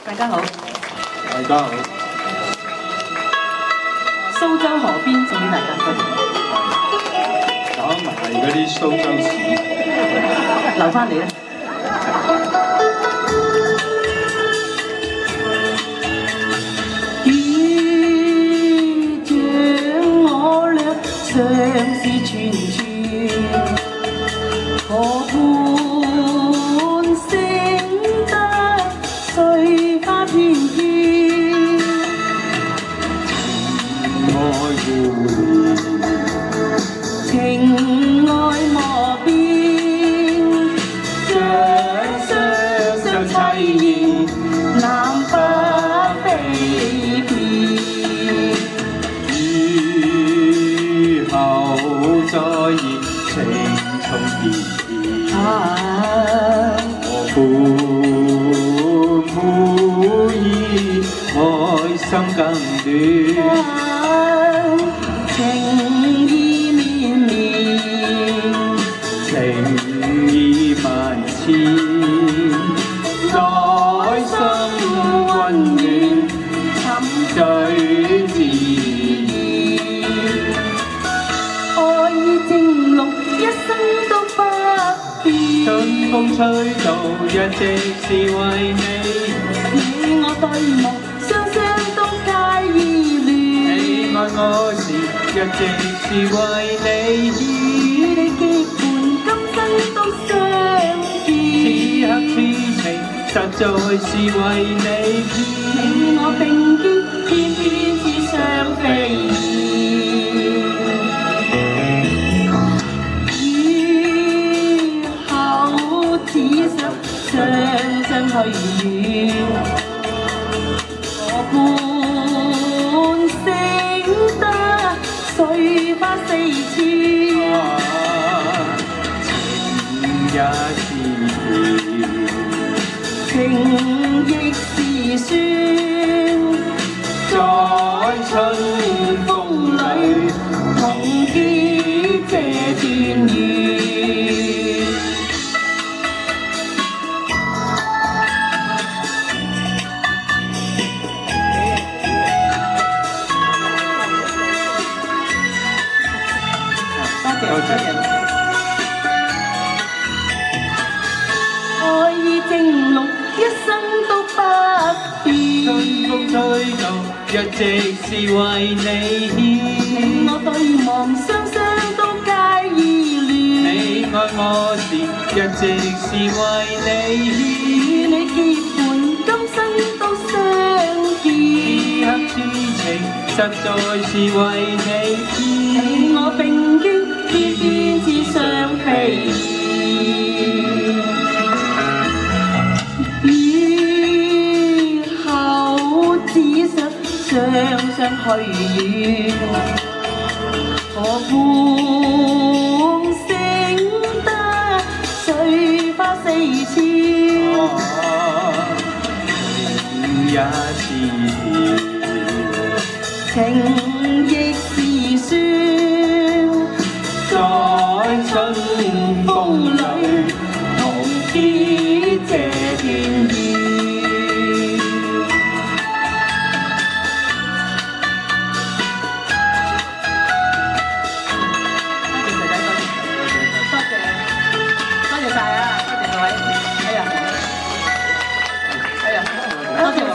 大家好， 大家好。 蘇州河邊送俾大家，多謝。 搞埋嗰啲蘇州市， 留翻嚟啦。遇着我俩相思串串，何伴醒得碎花片片。 情愛莫變，掌相相凄然，南北飛遍。 以後再熱情重現，何伴每意愛心更暖。 情意綿綿， 情意萬千，內心溫暖，沉醉自然。 愛意正濃，一生都不變。 春風吹到，一直是為你。 你我對望，雙雙都皆意亂。 你愛我時。 一直是為你， 與你結伴，今生都相見。 此刻此情，實在是為你。 你我並肩，偏偏似雙飛燕。以後只想雙雙去遠，何伴醒得？ 碎花四千， 情也是甜， 情亦是酸， 在春風裏同結這段緣。多謝。愛意正濃，一生都不變。 春風吹到，一直是為你。 你我對望，雙雙都皆意亂。 你愛我時，一直是為你。 與你結伴，今生都相見。 此刻此情，實在是為你。 你我並肩。 偏偏似雙飛燕，以後只想雙雙去遠，何伴醒得碎花四千。 情也是甜， 情亦是酸。 在春風裏，同結這段緣。多謝晒啊！多謝各位。哎呀，多謝。